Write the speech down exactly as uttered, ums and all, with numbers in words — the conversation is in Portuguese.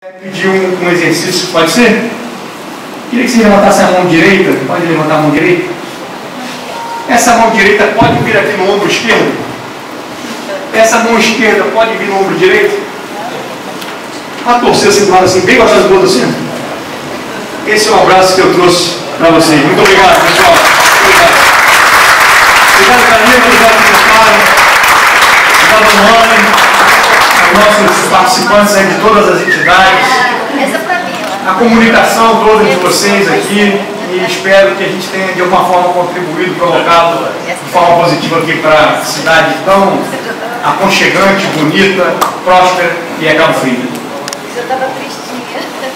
Pedir um, um exercício, pode ser? Queria que você levantasse a mão direita. Pode levantar a mão direita? Essa mão direita pode vir aqui no ombro esquerdo? Essa mão esquerda pode vir no ombro direito? A torcer assim, assim, bem com as duas assim. Esse é o abraço que eu trouxe para vocês. Muito obrigado, pessoal. Obrigado, Camila. Obrigado, Gustavo. Obrigado, Mãe. Nossos participantes aí de todas as entidades. A comunicação toda de vocês aqui. E espero que a gente tenha de alguma forma contribuído, colocado de forma positiva aqui para a cidade tão aconchegante, bonita, próspera e é Cabo Frio. Eu estava tristinha.